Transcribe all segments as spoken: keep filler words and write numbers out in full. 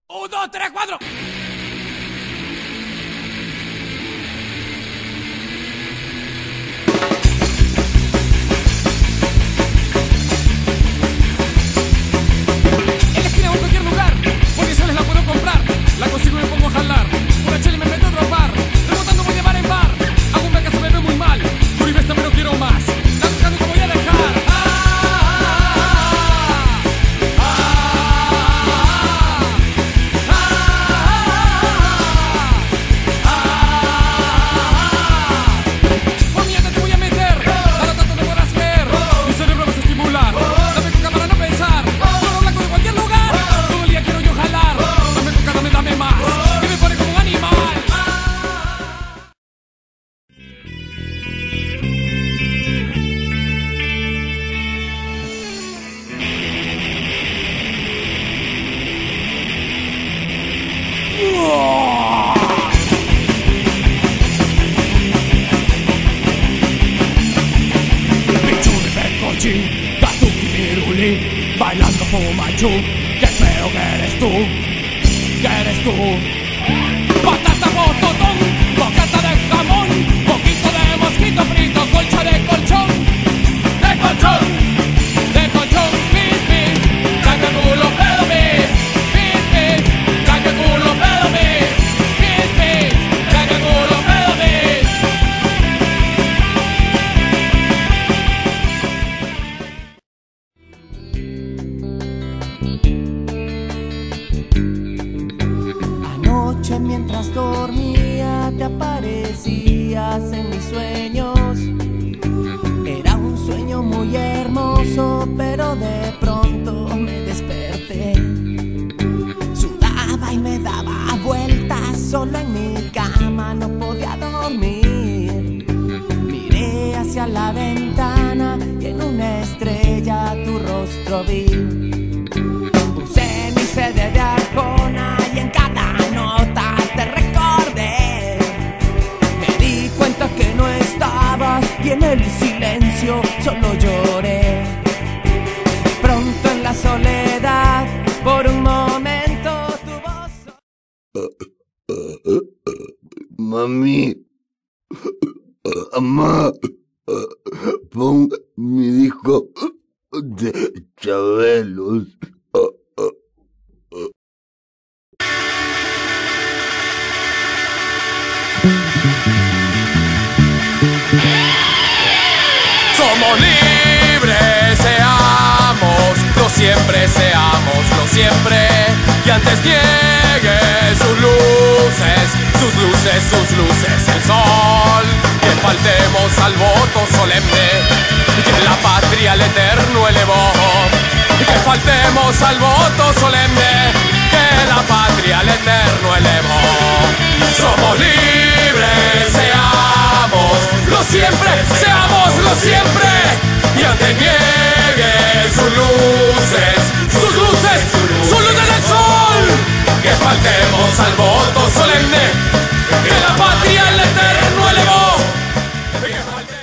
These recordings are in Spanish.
Un, dos, tres, cuatro. En la esquina o en cualquier lugar, porque soles la puedo comprar. La consigo y me pongo a jalar. Una chela y me meto a dropar. Rebotando voy de bar en bar. Hago un que se me ve muy mal. Curibes también no quiero más. La buscando como voy a dejar. Bailando fumanchu, qué feo que eres tú, que eres tú. Patata bototón, bocata de jamón, poquito de mosquito frito, colcha de colchón, de colchón, de colchón, pis, pis, caca culo, pedo, pis, pis, pis, caca culo, pedo, pis, pis, pis, caca culo, pedo, pis. Mientras dormía te aparecías en mis sueños. Era un sueño muy hermoso, pero de pronto me desperté. Sudaba y me daba vueltas solo en mi cama, no podía dormir. Miré hacia la ventana y en una estrella tu rostro vi. Puse mi C D de Arjona y en cada nota te recordé. Me di cuenta que no estabas y en el silencio solo lloré. Pronto en la soledad, por un momento tu voz... Uh, uh, uh, uh, mami, mamá, uh, pon mi disco de Chabelos. Somos libres, seamos, lo siempre seamos, lo siempre. Y antes niegue sus luces, sus luces, sus luces, el sol. Que faltemos al voto solemne, que la patria al eterno elevó. Que faltemos al voto solemne, que la patria al eterno elevó. Somos libres, seamos, lo siempre, seamos, lo siempre. Y antes niegue sus luces, sus luces, sus luces del sol. Que faltemos al voto solemne, que la patria al eterno elevó. Que falte...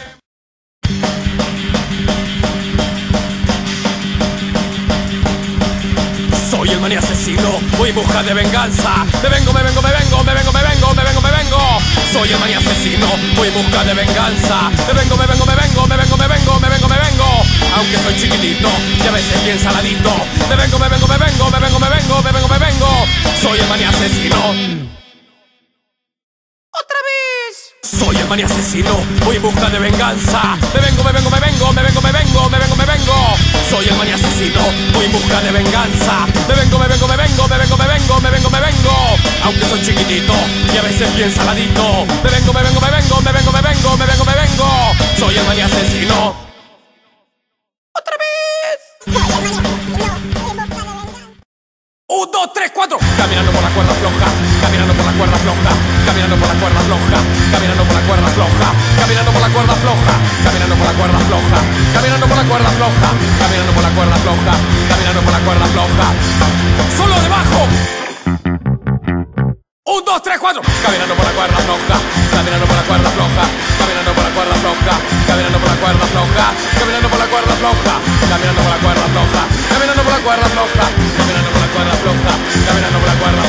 Soy el maní asesino, voy en busca de venganza. Me vengo, me vengo, me vengo, me vengo, me vengo, me vengo, me vengo. Soy el maní asesino, voy en busca de venganza. Me vengo, me vengo, me vengo, me vengo, me vengo, me vengo, me vengo. Aunque soy chiquitito y a veces bien saladito. Me vengo, me vengo, me vengo, me vengo, me vengo, me vengo, me vengo. Soy el maní asesino. ¡Otra vez! Soy el maní asesino, voy en busca de venganza. Me vengo, me vengo, me vengo, me vengo, me vengo, me vengo, me vengo. Soy el maní asesino, voy en busca de venganza. Me vengo, me vengo, me vengo, me vengo, me vengo, me vengo, me vengo. Aunque soy chiquitito y a veces bien saladito. Me vengo, me vengo, me vengo, me vengo, me vengo, me vengo, me vengo. Soy el maní asesino. ¡Otra vez! Soy el maní asesino, voy en busca de venganza. Un, dos, tres, cuatro. Caminando por la cuerda floja, caminando por la cuerda floja, caminando por la cuerda floja, caminando por la cuerda floja, caminando por la cuerda floja, caminando por la cuerda floja, caminando por la cuerda floja, caminando por la cuerda floja, caminando por la cuerda floja. Solo debajo. Un, dos, tres, cuatro. Caminando por la cuerda floja, caminando por la cuerda floja, caminando por la cuerda floja, caminando por la cuerda floja, caminando por la cuerda floja, caminando por la cuerda floja, caminando por la cuerda floja, caminando por la cuerda floja, caminando por la cuerda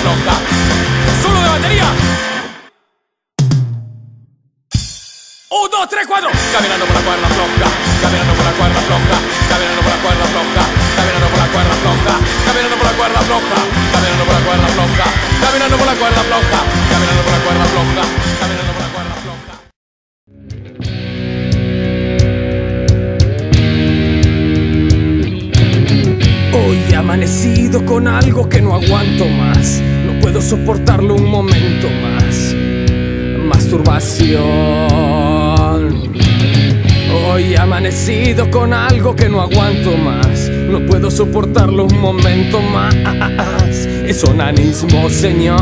tres, cuatro. Caminando por la cuerda floja, caminando por la cuerda floja, caminando por la cuerda floja, caminando por la cuerda floja, caminando por la cuerda floja, caminando por la cuerda floja, caminando por la cuerda floja, caminando por la cuerda floja, caminando por la cuerda floja. Hoy he amanecido con algo que no aguanto más. No puedo soportarlo un momento más. Masturbación. Hoy he amanecido con algo que no aguanto más. No puedo soportarlo un momento más. Es onanismo, señor.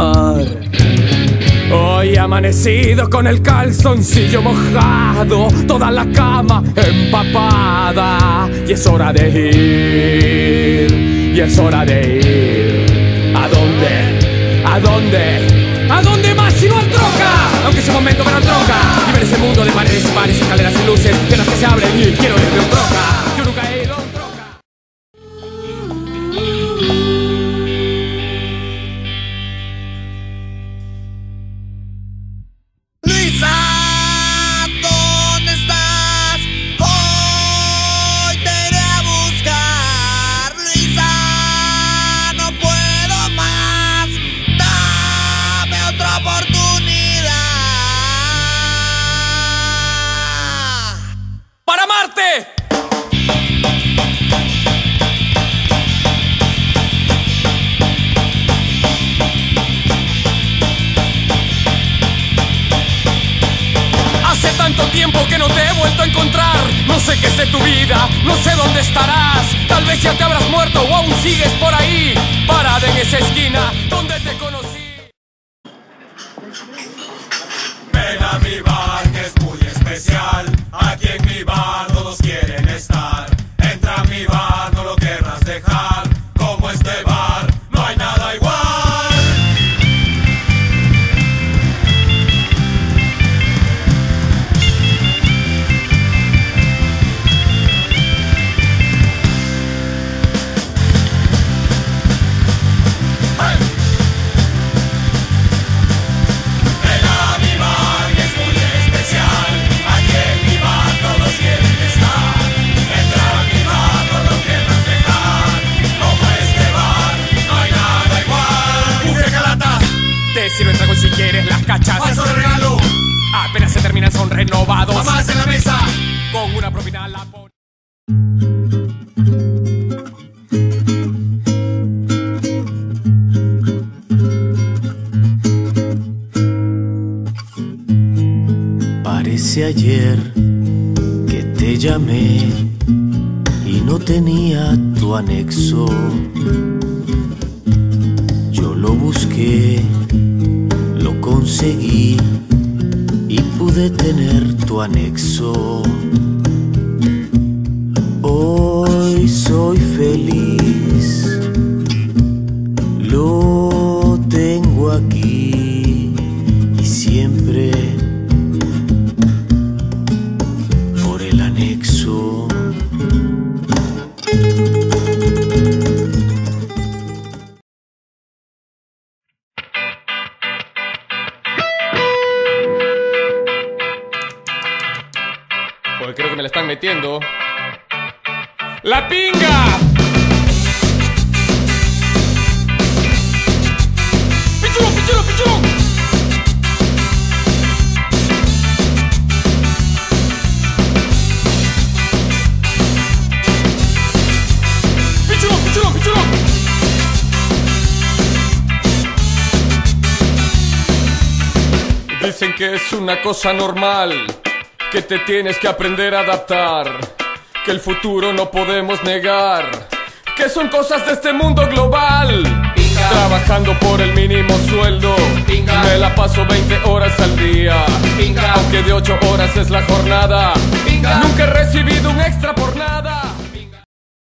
Hoy he amanecido con el calzoncillo mojado, toda la cama empapada. Y es hora de ir, y es hora de ir. ¿A dónde? ¿A dónde? ¿A dónde más si no al troca? Aunque ese momento me la troca. Y ver ese mundo de paredes y bares, escaleras y luces, de las que se abren y quiero irme a un troca. Yo nunca he ido a un troca. Hace tanto tiempo que no te he vuelto a encontrar. No sé qué es de tu vida, no sé dónde estarás. Tal vez ya te habrás muerto o aún sigues por ahí, parada en esa esquina donde te conocí. Ven a mi bar que es muy especial. Aquí en mi bar todos quieren estar. Entra a mi bar, no lo querrás dejar. Como este bar, no hay nada igual. Si no trago si quieres las cachas. ¡Paso de regalo! Apenas se terminan son renovados. ¡Mamás en la mesa! Con una propina la pon. Parece ayer que te llamé y no tenía tu anexo. Yo lo busqué, lo conseguí y pude tener tu anexo. Hoy soy feliz, lo tengo aquí y siempre por el anexo. Porque creo que me la están metiendo. ¡La pinga! ¡Pichurón, pichurón, pichurón! ¡Pichurón, pichurón, pichurón! Dicen que es una cosa normal, que te tienes que aprender a adaptar, que el futuro no podemos negar, que son cosas de este mundo global. Pinga. Trabajando por el mínimo sueldo, Pinga. Me la paso veinte horas al día, Pinga. Aunque de ocho horas es la jornada, Pinga. Nunca he recibido un extra por nada. Pinga.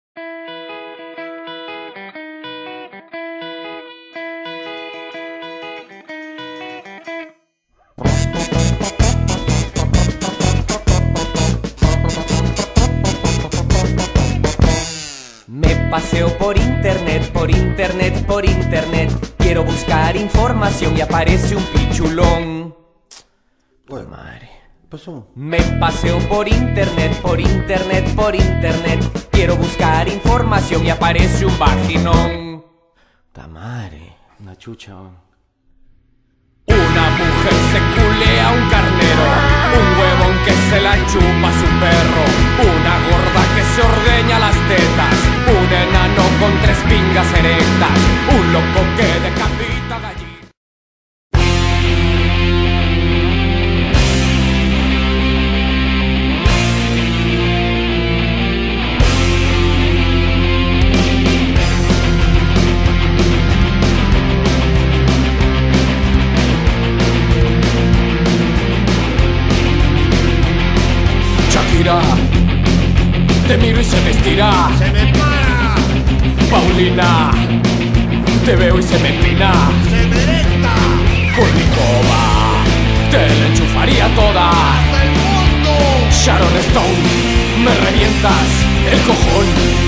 Me paseo por internet, por internet, por internet. Quiero buscar información y aparece un pichulón. Pues madre. pasó? Me paseo por internet, por internet, por internet. Quiero buscar información y aparece un vaginón. Tamare, una chucha. Una mujer se culea a un carnero, un huevón que se la chupa a su perro, una gorda que se ordeña las tetas, un enano con tres pingas erectas, un loco que decapita gallinas. Te miro y se me estira. ¡Se me para! Paulina, te veo y se me empina. ¡Se me erecta! Por mi coba, te la enchufaría toda. ¡Hasta el fondo! Sharon Stone, me revientas el cojón.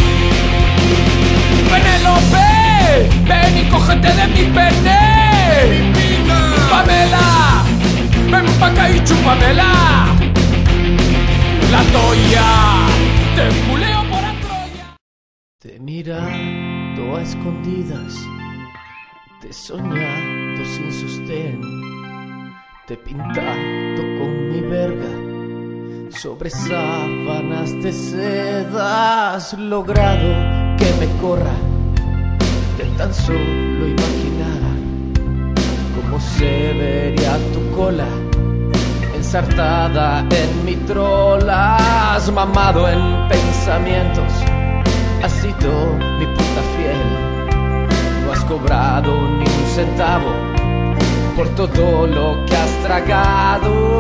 Penélope, ven y cógete de mi pene. ¡Mi pinga! Pamela, ven pa' acá y chúpamela. La toya, te culeo por la Troya. Te mirando a escondidas, te soñando sin sostén, te pintando con mi verga sobre sábanas de seda. Has logrado que me corra de tan solo imaginar cómo se vería tu cola ensartada en mi trola. Has mamado en pensamientos, has sido mi puta fiel. No has cobrado ni un centavo por todo lo que has tragado.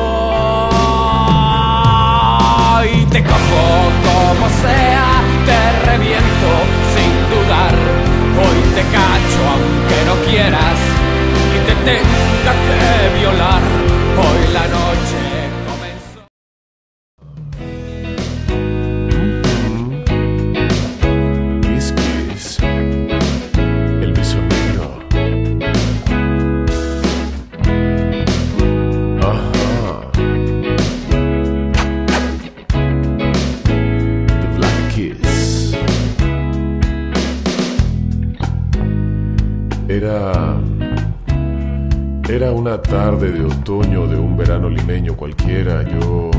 Y te cojo como sea, te reviento sin dudar. Hoy te cacho aunque no quieras y te tenga que violar. Hoy la noche comenzó. Whiskies, el beso negro. Ajá. The Black Kiss. Era... Era una tarde de otoño de un verano limeño cualquiera. Yo...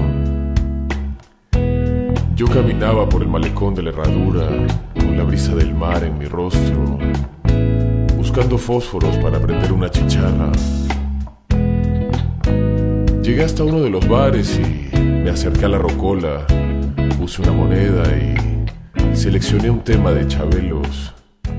Yo caminaba por el malecón de la Herradura, con la brisa del mar en mi rostro, buscando fósforos para prender una chicharra. Llegué hasta uno de los bares y me acerqué a la rocola, puse una moneda y seleccioné un tema de Chabelos.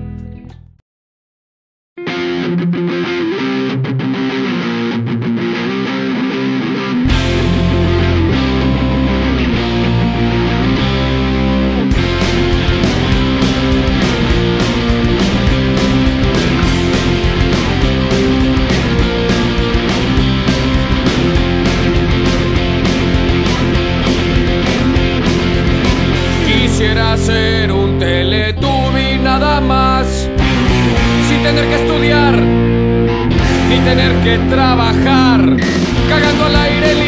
Quisiera ser un Teletubby nada más, sin tener que estudiar ni tener que trabajar, cagando al aire libre.